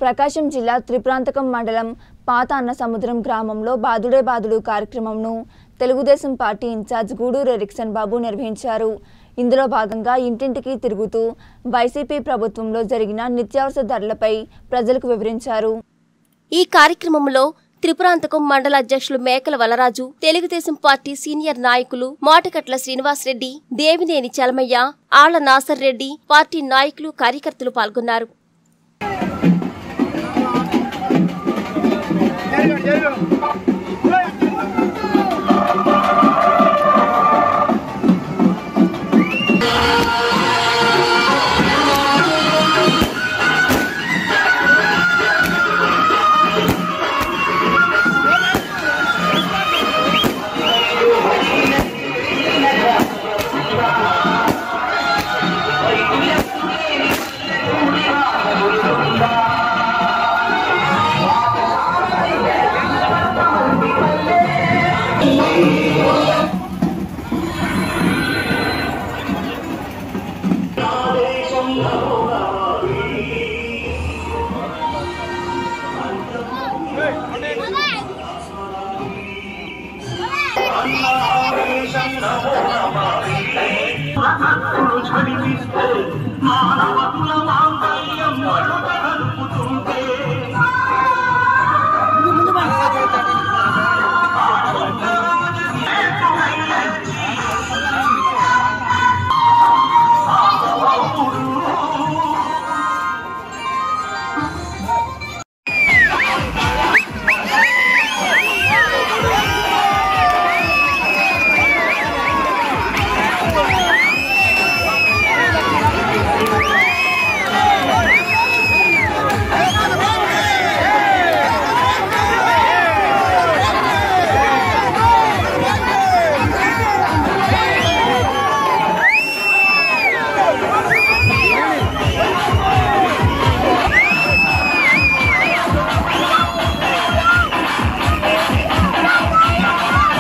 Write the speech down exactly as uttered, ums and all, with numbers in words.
ప్రకాశం జిల్లా త్రిప్రాంతకం మండలం పాత అన్న సముద్రం గ్రామంలో బాదుడే బాదుడు కార్యక్రమంను Telugu Desam party incharge Guduru Erikson Babu నిర్వహించారు. ఇందులో భాగంగా ఇంటింటికి తిరుగుతూ వైసీపీ ప్రభుత్వంలో జరిగిన నిత్యావసర ధరలపై ప్రజలకు వివరించారు. ఈ కార్యక్రమంలో త్రిపురాంతకం మండల అధ్యక్షులు మేకల వలరాజు, తెలుగుదేశం పార్టీ సీనియర్ నాయకులు మోటకట్ల శ్రీనివాస్ రెడ్డి, దేవినేని చలమయ్య, ఆళ్ల నాసర్ రెడ్డి, పార్టీ నాయకులు కార్యకర్తలు పాల్గొన్నారు. Hey!